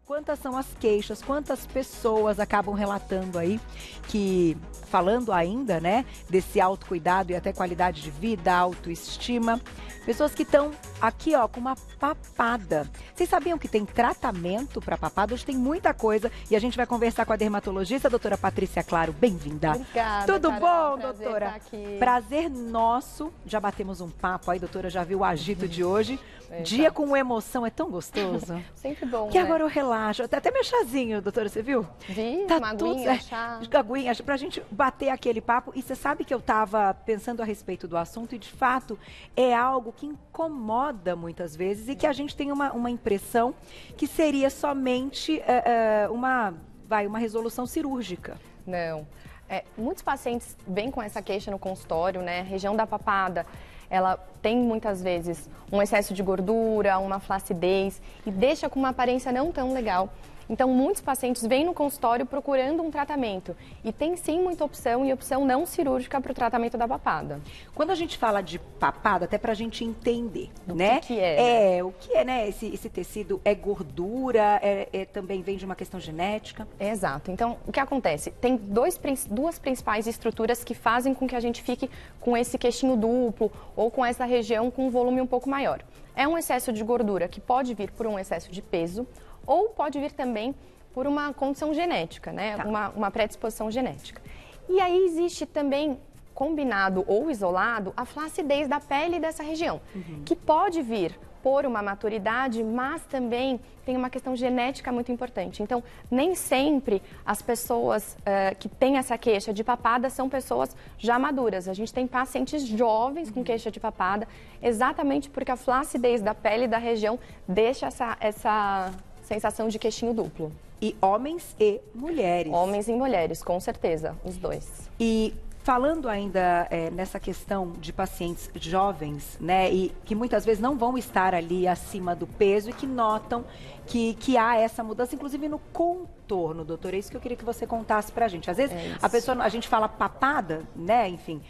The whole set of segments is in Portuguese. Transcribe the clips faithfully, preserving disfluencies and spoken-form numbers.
quantas são as queixas, quantas pessoas acabam relatando aí que, falando ainda, né, desse autocuidado e até qualidade de vida, autoestima, pessoas que estão aqui, ó, com uma papada. Vocês sabiam que tem tratamento para papada? Hoje tem muita coisa e a gente vai conversar com a dermatologista, a doutora Patrícia Claro. Bem-vinda. Obrigada, Tudo Carol, bom, prazer doutora? estar aqui. Prazer nosso. Já batemos um papo aí, doutora, já viu o agito de hoje. Exato. Dia com emoção, é tão gostoso. Sempre bom, Que né? agora eu relaxo. Até, até meu chazinho, doutora, você viu? Vi, Tá uma tudo aguinha, certo. chá. Aguinha, pra gente bater aquele papo. E você sabe que eu tava pensando a respeito do assunto e, de fato, é algo que incomoda muitas vezes e que a gente tem uma, uma impressão que seria somente é, é, uma, vai, uma resolução cirúrgica. Não. É, muitos pacientes vêm com essa queixa no consultório, né? A região da papada, ela tem muitas vezes um excesso de gordura, uma flacidez e deixa com uma aparência não tão legal. Então, muitos pacientes vêm no consultório procurando um tratamento e tem sim muita opção e opção não cirúrgica para o tratamento da papada. Quando a gente fala de papada, até pra gente entender, O né? que que é, É, o que é, né? Esse, esse tecido é gordura, é, é, também vem de uma questão genética? Exato. Então, o que acontece? Tem dois, duas principais estruturas que fazem com que a gente fique com esse queixinho duplo ou com essa região com um volume um pouco maior. É um excesso de gordura que pode vir por um excesso de peso ou pode vir também por uma condição genética, né? Tá. Uma, uma predisposição genética. E aí existe também, combinado ou isolado, a flacidez da pele dessa região, uhum. que pode vir por uma maturidade, mas também tem uma questão genética muito importante. Então, nem sempre as pessoas uh, que têm essa queixa de papada são pessoas já maduras. A gente tem pacientes jovens com queixa de papada, exatamente porque a flacidez da pele da região deixa essa, essa sensação de queixinho duplo. E homens e mulheres. Homens e mulheres, com certeza, os dois. E falando ainda é, nessa questão de pacientes jovens, né, e que muitas vezes não vão estar ali acima do peso e que notam que, que há essa mudança, inclusive no contorno, doutora, é isso que eu queria que você contasse pra gente. Às vezes é a pessoa, a gente fala papada, né, enfim,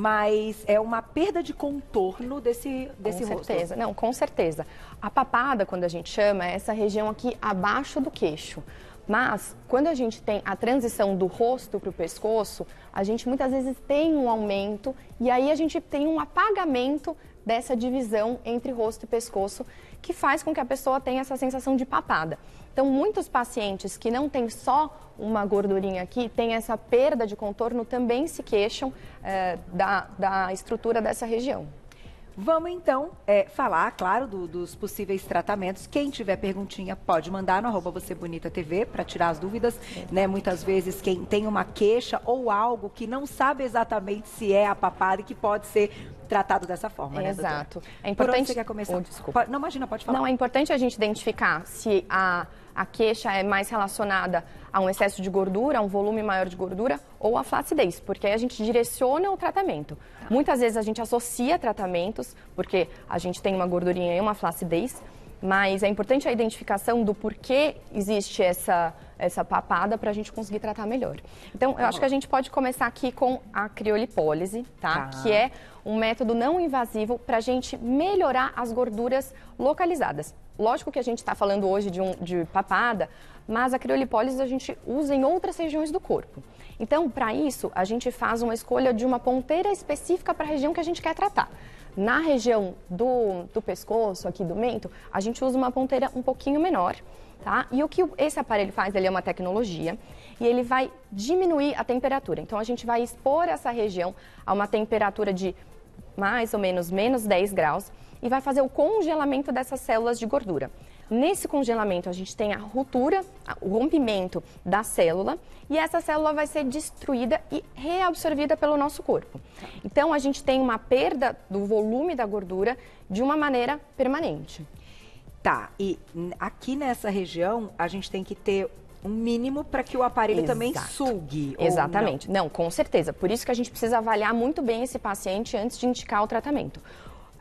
mas é uma perda de contorno desse, desse rosto. Com certeza, não, com certeza. A papada, quando a gente chama, é essa região aqui abaixo do queixo. Mas, quando a gente tem a transição do rosto para o pescoço, a gente muitas vezes tem um aumento e aí a gente tem um apagamento dessa divisão entre rosto e pescoço, que faz com que a pessoa tenha essa sensação de papada. Então, muitos pacientes que não têm só uma gordurinha aqui, têm essa perda de contorno, também se queixam é, da, da estrutura dessa região. Vamos então é, falar, claro, do, dos possíveis tratamentos. Quem tiver perguntinha pode mandar no arroba Você Bonita T V para tirar as dúvidas, né? Muitas vezes quem tem uma queixa ou algo que não sabe exatamente se é a papada e que pode ser tratado dessa forma, né, doutora? Exato. É importante... Por onde você quer começar? Oh, desculpa. Pode... Não, imagina, pode falar. Não, é importante a gente identificar se a, a queixa é mais relacionada a um excesso de gordura, a um volume maior de gordura ou a flacidez, porque aí a gente direciona o tratamento. Tá. Muitas vezes a gente associa tratamentos, porque a gente tem uma gordurinha e uma flacidez, mas é importante a identificação do porquê existe essa, essa papada para a gente conseguir tratar melhor. Então, eu acho que a gente pode começar aqui com a criolipólise, tá? Tá. Que é um método não invasivo para a gente melhorar as gorduras localizadas. Lógico que a gente está falando hoje de, um, de papada, mas a criolipólise a gente usa em outras regiões do corpo. Então, para isso, a gente faz uma escolha de uma ponteira específica para a região que a gente quer tratar. Na região do, do pescoço, aqui do mento, a gente usa uma ponteira um pouquinho menor, tá? E o que esse aparelho faz, ele é uma tecnologia e ele vai diminuir a temperatura. Então, a gente vai expor essa região a uma temperatura de mais ou menos menos dez graus e vai fazer o congelamento dessas células de gordura. Nesse congelamento, a gente tem a ruptura, o rompimento da célula e essa célula vai ser destruída e reabsorvida pelo nosso corpo. Então, a gente tem uma perda do volume da gordura de uma maneira permanente. Tá, e aqui nessa região, a gente tem que ter um mínimo para que o aparelho Exato. também sugue. Exatamente. Não? não, com certeza. Por isso que a gente precisa avaliar muito bem esse paciente antes de indicar o tratamento.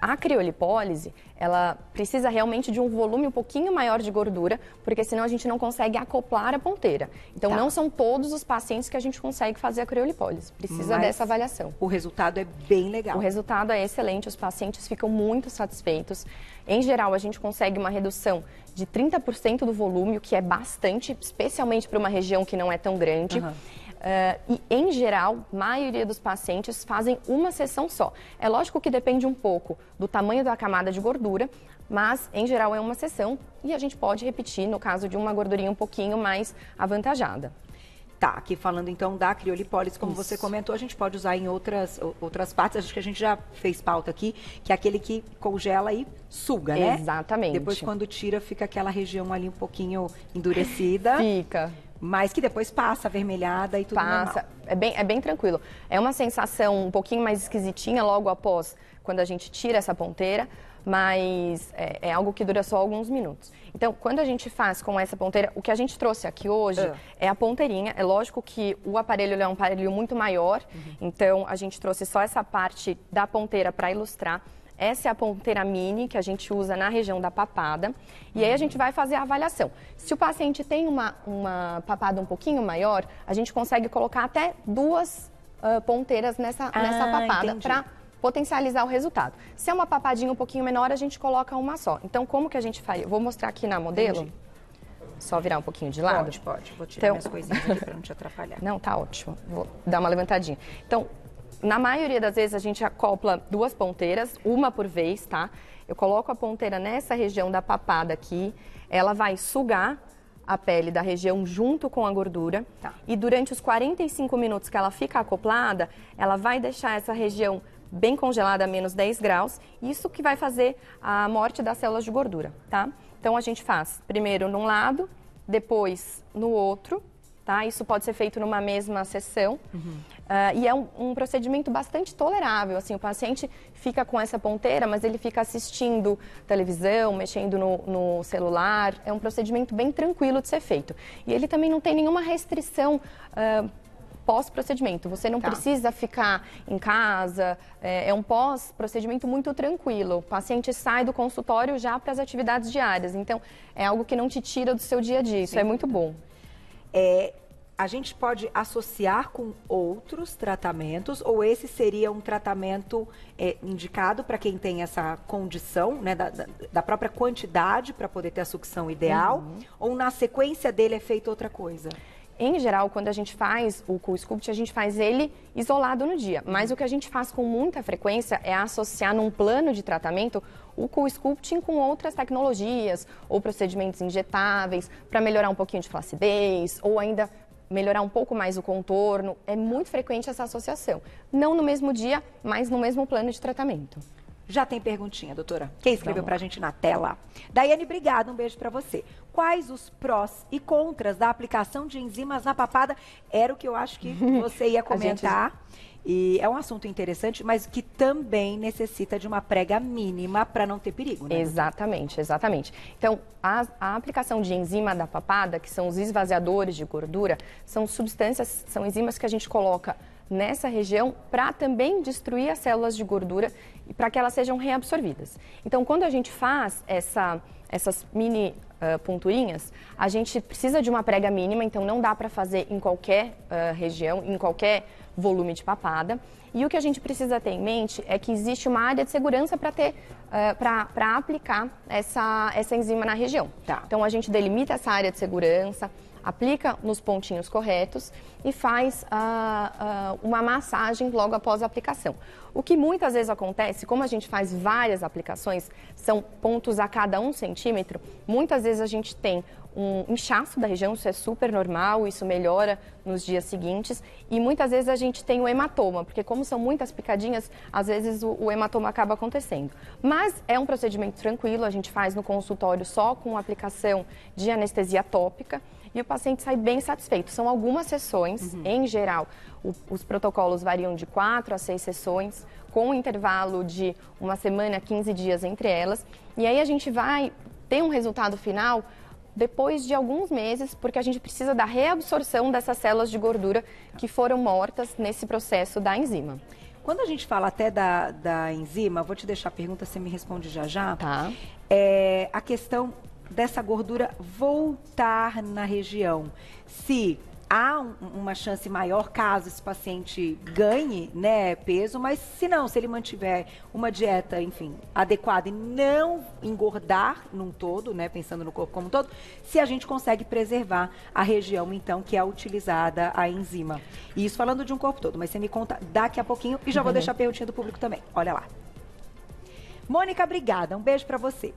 A criolipólise, ela precisa realmente de um volume um pouquinho maior de gordura, porque senão a gente não consegue acoplar a ponteira. Então, tá. não são todos os pacientes que a gente consegue fazer a criolipólise. Precisa Mas dessa avaliação. O resultado é bem legal. O resultado é excelente, os pacientes ficam muito satisfeitos. Em geral, a gente consegue uma redução de trinta por cento do volume, o que é bastante, especialmente para uma região que não é tão grande. Uhum. Uh, e, em geral, a maioria dos pacientes fazem uma sessão só. É lógico que depende um pouco do tamanho da camada de gordura, mas, em geral, é uma sessão e a gente pode repetir no caso de uma gordurinha um pouquinho mais avantajada. Tá, aqui falando então da criolipólise, como Isso. você comentou, a gente pode usar em outras, outras partes, acho que a gente já fez pauta aqui, que é aquele que congela e suga, né? Exatamente. Depois, quando tira, fica aquela região ali um pouquinho endurecida. Fica. Mas que depois passa avermelhada e tudo Passa, normal. é bem, é bem tranquilo. É uma sensação um pouquinho mais esquisitinha logo após, quando a gente tira essa ponteira, mas é, é algo que dura só alguns minutos. Então, quando a gente faz com essa ponteira, o que a gente trouxe aqui hoje é, é a ponteirinha. É lógico que o aparelho é um aparelho muito maior, uhum. então a gente trouxe só essa parte da ponteira para ilustrar. Essa é a ponteira mini que a gente usa na região da papada. E uhum. aí a gente vai fazer a avaliação. Se o paciente tem uma, uma papada um pouquinho maior, a gente consegue colocar até duas uh, ponteiras nessa, ah, nessa papada para potencializar o resultado. Se é uma papadinha um pouquinho menor, a gente coloca uma só. Então, como que a gente faria? Vou mostrar aqui na modelo. Entendi. Só virar um pouquinho de lado? Pode, pode. Vou tirar então... minhas coisinhas aqui para não te atrapalhar. Não, tá ótimo. Vou dar uma levantadinha. Então, na maioria das vezes, a gente acopla duas ponteiras, uma por vez, tá? Eu coloco a ponteira nessa região da papada aqui, ela vai sugar a pele da região junto com a gordura. Tá. E durante os quarenta e cinco minutos que ela fica acoplada, ela vai deixar essa região bem congelada a menos dez graus, isso que vai fazer a morte das células de gordura, tá? Então, a gente faz primeiro num lado, depois no outro, tá? Isso pode ser feito numa mesma sessão. Uhum. Uh, e é um, um procedimento bastante tolerável, assim, o paciente fica com essa ponteira, mas ele fica assistindo televisão, mexendo no, no celular, é um procedimento bem tranquilo de ser feito. E ele também não tem nenhuma restrição uh, pós-procedimento, você não tá. precisa ficar em casa, é, é um pós-procedimento muito tranquilo, o paciente sai do consultório já para as atividades diárias, então é algo que não te tira do seu dia a dia, isso Sim. é muito bom. É... A gente pode associar com outros tratamentos ou esse seria um tratamento é, indicado para quem tem essa condição, né, da, da própria quantidade para poder ter a sucção ideal, uhum. ou na sequência dele é feita outra coisa? Em geral, quando a gente faz o CoolSculpt, a gente faz ele isolado no dia. Mas o que a gente faz com muita frequência é associar num plano de tratamento o CoolSculpting com outras tecnologias ou procedimentos injetáveis para melhorar um pouquinho de flacidez ou ainda melhorar um pouco mais o contorno. É muito frequente essa associação. Não no mesmo dia, mas no mesmo plano de tratamento. Já tem perguntinha, doutora. Quem escreveu pra gente na tela? Daiane, obrigada. Um beijo pra você. Quais os prós e contras da aplicação de enzimas na papada? Era o que eu acho que você ia comentar. Gente... E é um assunto interessante, mas que também necessita de uma prega mínima para não ter perigo, né? Exatamente, exatamente. Então, a, a aplicação de enzima da papada, que são os esvaziadores de gordura, são substâncias, são enzimas que a gente coloca nessa região para também destruir as células de gordura e para que elas sejam reabsorvidas. Então, quando a gente faz essa, essas mini uh, ponturinhas, a gente precisa de uma prega mínima, então não dá para fazer em qualquer uh, região, em qualquer volume de papada. E o que a gente precisa ter em mente é que existe uma área de segurança para ter, uh, para aplicar essa, essa enzima na região. Tá. Então, a gente delimita essa área de segurança, aplica nos pontinhos corretos e faz uh, uh, uma massagem logo após a aplicação. O que muitas vezes acontece, como a gente faz várias aplicações, são pontos a cada um centímetro, muitas vezes a gente tem um inchaço da região, isso é super normal, isso melhora nos dias seguintes e muitas vezes a gente tem o hematoma, porque como são muitas picadinhas, às vezes o, o hematoma acaba acontecendo. Mas é um procedimento tranquilo, a gente faz no consultório só com aplicação de anestesia tópica e o paciente sai bem satisfeito. São algumas sessões, uhum. em geral, o, os protocolos variam de quatro a seis sessões, com um intervalo de uma semana, quinze dias entre elas, e aí a gente vai ter um resultado final depois de alguns meses, porque a gente precisa da reabsorção dessas células de gordura que foram mortas nesse processo da enzima. Quando a gente fala até da, da enzima, vou te deixar a pergunta, você me responde já já. Tá. É, a questão dessa gordura voltar na região. Se há um, uma chance maior caso esse paciente ganhe, né, peso, mas se não, se ele mantiver uma dieta, enfim, adequada e não engordar num todo, né, pensando no corpo como um todo, se a gente consegue preservar a região, então, que é utilizada a enzima. E isso falando de um corpo todo, mas você me conta daqui a pouquinho e já vou Uhum. deixar a perguntinha do público também. Olha lá. Mônica, obrigada. Um beijo pra você.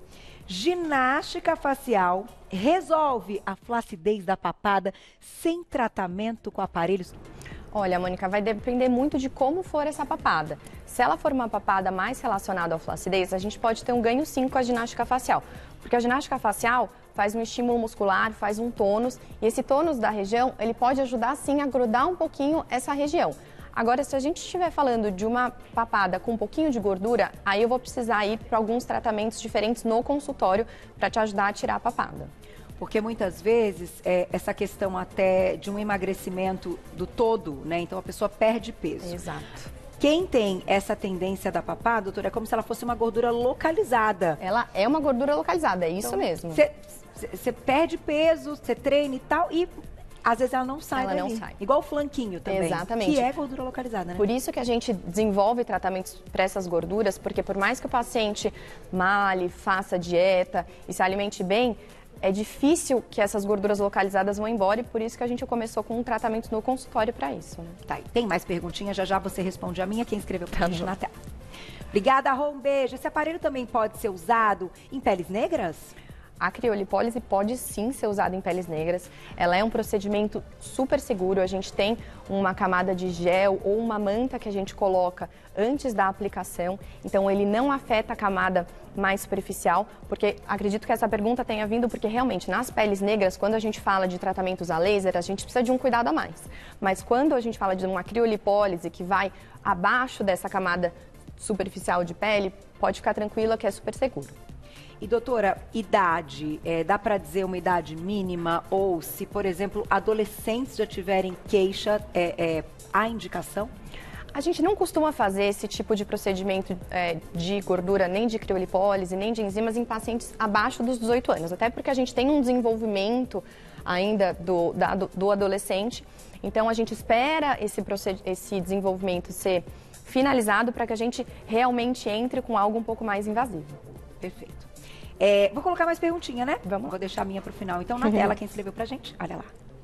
Ginástica facial resolve a flacidez da papada sem tratamento com aparelhos? Olha, Mônica, vai depender muito de como for essa papada. Se ela for uma papada mais relacionada à flacidez, a gente pode ter um ganho sim com a ginástica facial. Porque a ginástica facial faz um estímulo muscular, faz um tônus, e esse tônus da região, ele pode ajudar sim a grudar um pouquinho essa região. Agora, se a gente estiver falando de uma papada com um pouquinho de gordura, aí eu vou precisar ir para alguns tratamentos diferentes no consultório para te ajudar a tirar a papada. Porque muitas vezes é, essa questão até de um emagrecimento do todo, né? Então a pessoa perde peso. Exato. Quem tem essa tendência da papada, doutora, é como se ela fosse uma gordura localizada. Ela é uma gordura localizada, é isso então, mesmo. Você perde peso, você treina e tal, e às vezes ela não sai Ela dali. não sai. Igual o flanquinho também. Exatamente. Que é gordura localizada, né? Por isso que a gente desenvolve tratamentos para essas gorduras, porque por mais que o paciente male, faça dieta e se alimente bem, é difícil que essas gorduras localizadas vão embora e por isso que a gente começou com um tratamento no consultório para isso. Né? Tá, e tem mais perguntinhas? Já já você responde a minha, quem escreveu pra Tá gente bom. na tela. Obrigada, Rô, um beijo. Esse aparelho também pode ser usado em peles negras? A criolipólise pode sim ser usada em peles negras. Ela é um procedimento super seguro. A gente tem uma camada de gel ou uma manta que a gente coloca antes da aplicação. Então, ele não afeta a camada mais superficial, porque acredito que essa pergunta tenha vindo porque realmente nas peles negras, quando a gente fala de tratamentos a laser, a gente precisa de um cuidado a mais. Mas quando a gente fala de uma criolipólise que vai abaixo dessa camada superficial de pele, pode ficar tranquila que é super seguro. E doutora, idade, é, dá para dizer uma idade mínima ou se, por exemplo, adolescentes já tiverem queixa, é, é, há indicação? A gente não costuma fazer esse tipo de procedimento é, de gordura, nem de criolipólise, nem de enzimas em pacientes abaixo dos dezoito anos, até porque a gente tem um desenvolvimento ainda do, da, do adolescente, então a gente espera esse, esse desenvolvimento ser finalizado para que a gente realmente entre com algo um pouco mais invasivo. Perfeito. É, vou colocar mais perguntinha, né? Vamos. Vou deixar a minha pro final. Então, na tela, quem escreveu pra gente? Olha lá.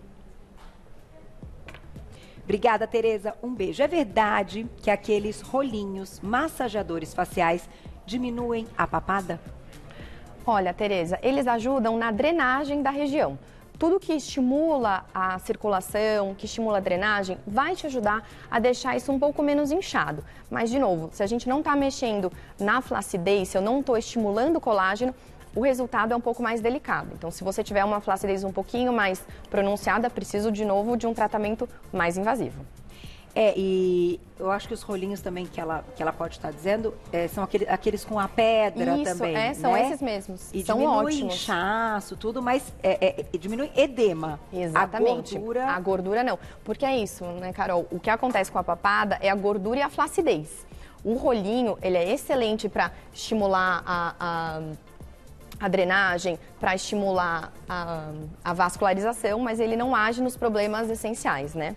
Obrigada, Tereza. Um beijo. É verdade que aqueles rolinhos massageadores faciais diminuem a papada? Olha, Tereza, eles ajudam na drenagem da região. Tudo que estimula a circulação, que estimula a drenagem, vai te ajudar a deixar isso um pouco menos inchado. Mas, de novo, se a gente não está mexendo na flacidez, se eu não estou estimulando o colágeno, o resultado é um pouco mais delicado. Então, se você tiver uma flacidez um pouquinho mais pronunciada, preciso, de novo, de um tratamento mais invasivo. É, e eu acho que os rolinhos também que ela, que ela pode estar dizendo é, são aquele, aqueles com a pedra Isso, também, é, são né? esses mesmos. E são diminui ótimos. inchaço, tudo, mas é, é, diminui edema. Exatamente. A gordura... A gordura não. Porque é isso, né, Carol? O que acontece com a papada é a gordura e a flacidez. O rolinho, ele é excelente para estimular a... a a drenagem, para estimular a, a vascularização, mas ele não age nos problemas essenciais, né?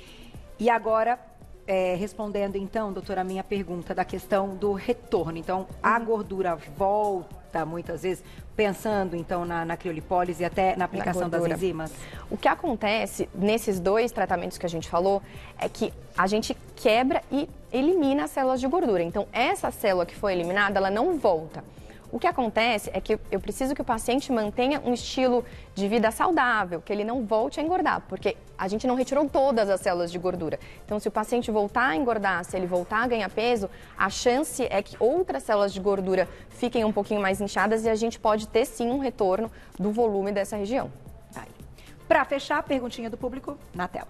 E agora, é, respondendo então, doutora, a minha pergunta da questão do retorno. Então, a gordura volta muitas vezes, pensando então na, na criolipólise e até na aplicação das enzimas? O que acontece nesses dois tratamentos que a gente falou é que a gente quebra e elimina as células de gordura. Então, essa célula que foi eliminada, ela não volta. O que acontece é que eu preciso que o paciente mantenha um estilo de vida saudável, que ele não volte a engordar, porque a gente não retirou todas as células de gordura. Então, se o paciente voltar a engordar, se ele voltar a ganhar peso, a chance é que outras células de gordura fiquem um pouquinho mais inchadas e a gente pode ter sim um retorno do volume dessa região. Para fechar, a perguntinha do público na tela.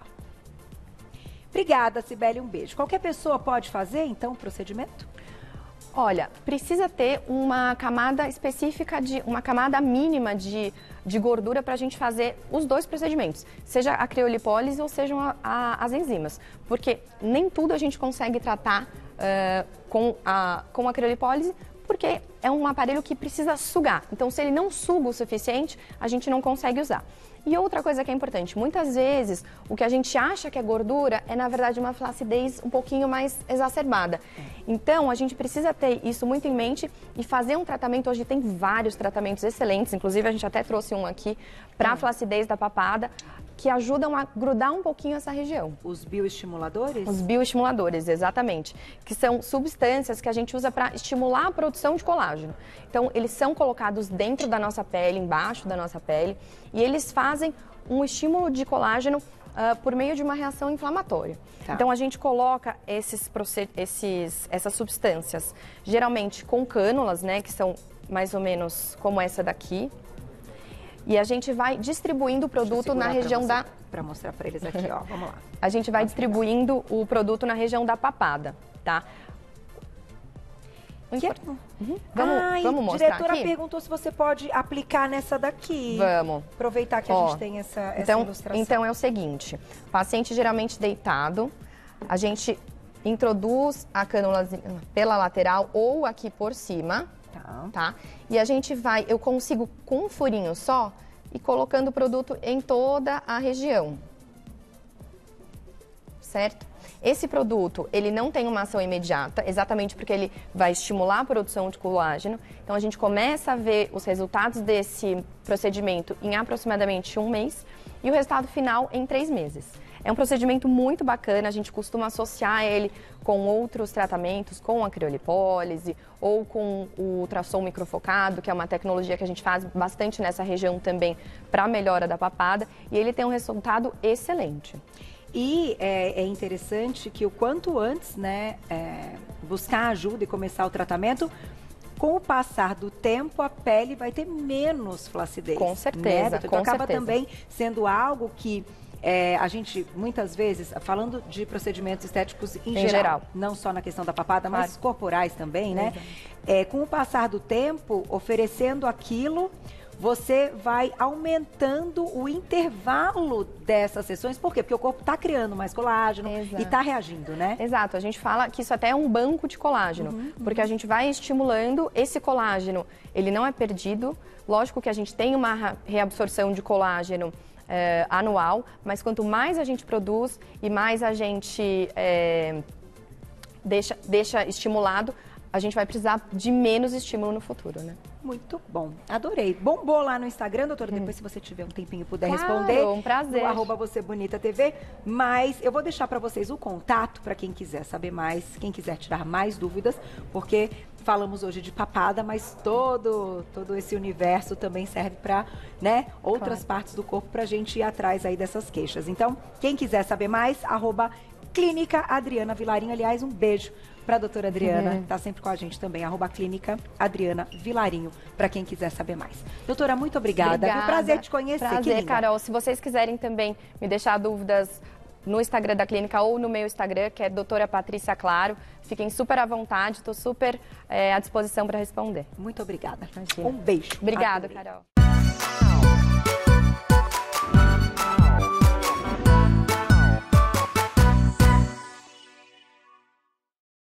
Obrigada, Cibele, um beijo. Qualquer pessoa pode fazer, então, o procedimento? Olha, precisa ter uma camada específica, de uma camada mínima de, de gordura para a gente fazer os dois procedimentos, seja a criolipólise ou sejam a, a, as enzimas, porque nem tudo a gente consegue tratar uh, com, a, com a criolipólise, porque é um aparelho que precisa sugar. Então, se ele não suga o suficiente, a gente não consegue usar. E outra coisa que é importante, muitas vezes o que a gente acha que é gordura é, na verdade, uma flacidez um pouquinho mais exacerbada. Então, a gente precisa ter isso muito em mente e fazer um tratamento. Hoje tem vários tratamentos excelentes, inclusive a gente até trouxe um aqui para a flacidez da papada, que ajudam a grudar um pouquinho essa região. Os bioestimuladores? Os bioestimuladores, exatamente. Que são substâncias que a gente usa para estimular a produção de colágeno. Então, eles são colocados dentro da nossa pele, embaixo da nossa pele, e eles fazem um estímulo de colágeno uh, por meio de uma reação inflamatória. Tá. Então, a gente coloca esses, esses, essas substâncias, geralmente com cânulas, né, que são mais ou menos como essa daqui. E a gente vai distribuindo o produto na região você, da... Para mostrar para eles aqui, ó. Vamos lá. A gente vai distribuindo o produto na região da papada, tá? Que... Uhum. Vamos, Ai, vamos mostrar diretora aqui? perguntou se você pode aplicar nessa daqui. Vamos. Aproveitar que Ó, a gente tem essa, essa então, ilustração. Então é o seguinte, paciente geralmente deitado, a gente introduz a cânula pela lateral ou aqui por cima. Tá. Tá? E a gente vai, eu consigo com um furinho só e colocando o produto em toda a região, certo? Esse produto, ele não tem uma ação imediata, exatamente porque ele vai estimular a produção de colágeno. Então a gente começa a ver os resultados desse procedimento em aproximadamente um mês e o resultado final em três meses. É um procedimento muito bacana, a gente costuma associar ele com outros tratamentos, com a criolipólise ou com o ultrassom microfocado, que é uma tecnologia que a gente faz bastante nessa região também para a melhora da papada, e ele tem um resultado excelente. E é, é interessante que o quanto antes, né, é, buscar ajuda e começar o tratamento, com o passar do tempo, a pele vai ter menos flacidez. Com certeza, né? com Então acaba certeza. também sendo algo que é, a gente, muitas vezes, falando de procedimentos estéticos em, Em geral, geral. não só na questão da papada, Claro. mas corporais também, né? É, com o passar do tempo, oferecendo aquilo, você vai aumentando o intervalo dessas sessões. Por quê? Porque o corpo está criando mais colágeno. Exato. E está reagindo, né? Exato. A gente fala que isso até é um banco de colágeno, uhum, porque uhum. a gente vai estimulando esse colágeno. Ele não é perdido. Lógico que a gente tem uma reabsorção de colágeno é, anual, mas quanto mais a gente produz e mais a gente é, deixa, deixa estimulado, a gente vai precisar de menos estímulo no futuro, né? Muito bom, adorei. Bombou lá no Instagram, doutora, depois hum. se você tiver um tempinho e puder claro, responder. um prazer. No arroba Você Bonita T V, mas eu vou deixar para vocês o contato para quem quiser saber mais, quem quiser tirar mais dúvidas, porque falamos hoje de papada, mas todo, todo esse universo também serve para, né, outras claro. partes do corpo para a gente ir atrás aí dessas queixas. Então, quem quiser saber mais, arroba Clínica Adriana Vilarinho. Aliás, um beijo para a doutora Adriana, uhum. que está sempre com a gente também, arroba Clínica Adriana Vilarinho, para quem quiser saber mais. Doutora, muito obrigada. Obrigada. Foi um prazer te conhecer. Prazer, Carol. Se vocês quiserem também me deixar dúvidas no Instagram da clínica ou no meu Instagram, que é doutora Patrícia Claro, fiquem super à vontade, estou super é, à disposição para responder. Muito obrigada. Imagina. Um beijo. Obrigada, Carol.